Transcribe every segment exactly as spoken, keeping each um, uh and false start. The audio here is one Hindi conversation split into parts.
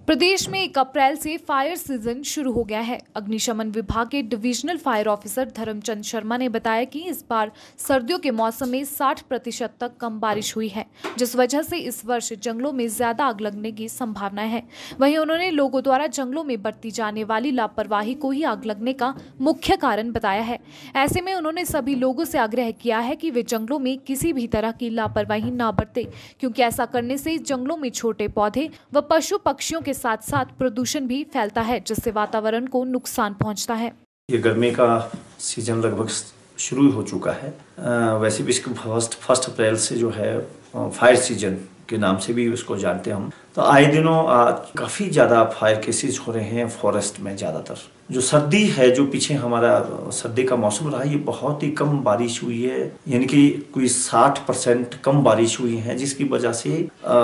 प्रदेश में एक अप्रैल से फायर सीजन शुरू हो गया है। अग्निशमन विभाग के divisional fire officer Dharmchand Sharma ने बताया कि इस बार सर्दियों के मौसम में साठ प्रतिशत तक कम बारिश हुई है, जिस वजह से इस वर्ष जंगलों में ज्यादा आग लगने की संभावना है। वहीं उन्होंने लोगों द्वारा जंगलों में बरती जाने वाली लापरवाही को ही आग लगने का मुख्य कारण बताया है। ऐसे में उन्होंने सभी लोगों से आग्रह किया है कि वे जंगलों में किसी भी तरह की लापरवाही न बरते, क्योंकि ऐसा करने से जंगलों में छोटे पौधे व पशु पक्षियों के साथ साथ प्रदूषण भी फैलता है, जिससे वातावरण को नुकसान पहुंचता है। ये गर्मी का सीजन लगभग शुरू हो चुका है। आ, वैसे भी इसको फर्स्ट फर्स्ट अप्रैल से जो है फायर सीजन के नाम से भी उसको जानते हैं हम। तो आए दिनों काफ़ी ज़्यादा फायर केसेस हो रहे हैं फॉरेस्ट में। ज़्यादातर जो सर्दी है, जो पीछे हमारा सर्दी का मौसम रहा, ये बहुत ही कम बारिश हुई है, यानी कि कोई साठ परसेंट कम बारिश हुई है, जिसकी वजह से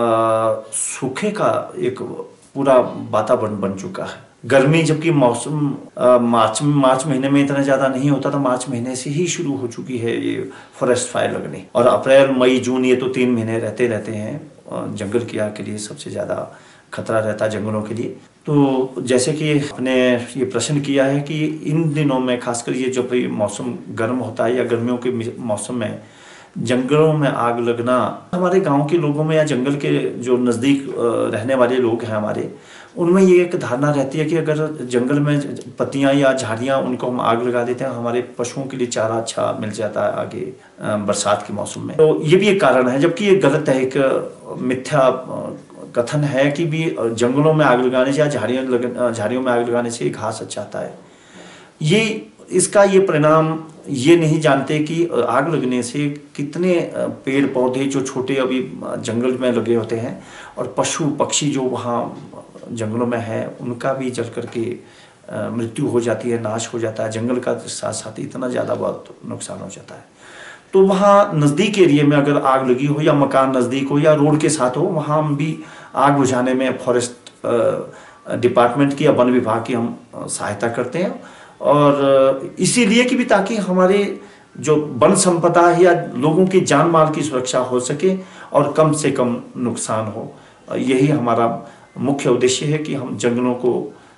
सूखे का एक पूरा वातावरण बन चुका है। गर्मी जबकि मौसम मार्च मार्च महीने में इतना ज़्यादा नहीं होता था, मार्च महीने से ही शुरू हो चुकी है ये फॉरेस्ट फायर लगने। और अप्रैल मई जून ये तो तीन महीने रहते रहते हैं। जंगल की आग के लिए सबसे ज़्यादा खतरा रहता है जंगलों के लिए। तो जैसे कि आपने ये प्रश्न किया है कि इन दिनों में खासकर ये जब मौसम गर्म होता है या गर्मियों के मौसम में जंगलों में आग लगना, हमारे गांव के लोगों में या जंगल के जो नज़दीक रहने वाले लोग हैं हमारे, उनमें ये एक धारणा रहती है कि अगर जंगल में पत्तियां या झाड़ियां, उनको हम आग लगा देते हैं, हमारे पशुओं के लिए चारा अच्छा मिल जाता है आगे बरसात के मौसम में। तो ये भी एक कारण है, जबकि ये गलत है, एक मिथ्या कथन है कि भी जंगलों में आग लगाने से या झाड़ियाँ झाड़ियों में आग लगाने से घास अच्छा आता है। ये इसका ये परिणाम ये नहीं जानते कि आग लगने से कितने पेड़ पौधे जो छोटे अभी जंगल में लगे होते हैं और पशु पक्षी जो वहाँ जंगलों में है, उनका भी जल करके मृत्यु हो जाती है, नाश हो जाता है। जंगल का साथ साथ इतना ज़्यादा बहुत नुकसान हो जाता है। तो वहाँ नज़दीक एरिया में अगर आग लगी हो या मकान नज़दीक हो या रोड के साथ हो, वहाँ हम भी आग बुझाने में फॉरेस्ट डिपार्टमेंट की या वन विभाग की हम सहायता करते हैं। और इसीलिए कि भी ताकि हमारे जो वन संपदा है या लोगों की जान माल की सुरक्षा हो सके और कम से कम नुकसान हो। यही हमारा मुख्य उद्देश्य है कि हम जंगलों को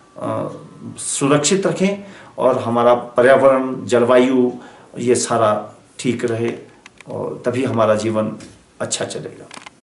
सुरक्षित रखें और हमारा पर्यावरण, जलवायु, ये सारा ठीक रहे, और तभी हमारा जीवन अच्छा चलेगा।